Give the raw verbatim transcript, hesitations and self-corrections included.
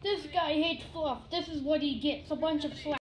This guy hates fluff. This is what he gets, a bunch of slack.